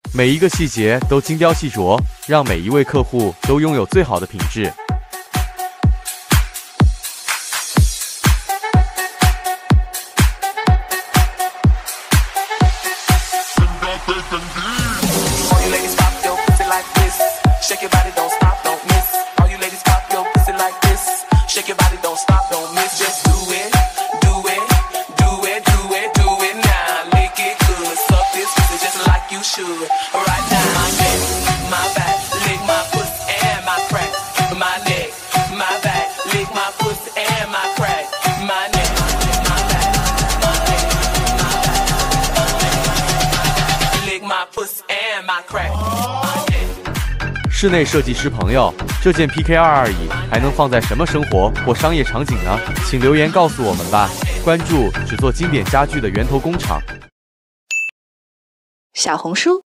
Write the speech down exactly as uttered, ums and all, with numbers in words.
每一个细节都精雕细琢，让每一位客户都拥有最好的品质。室内设计师朋友，这件 P K 二二 椅还能放在什么生活或商业场景呢？请留言告诉我们吧。关注只做经典家具的源头工厂。 小红书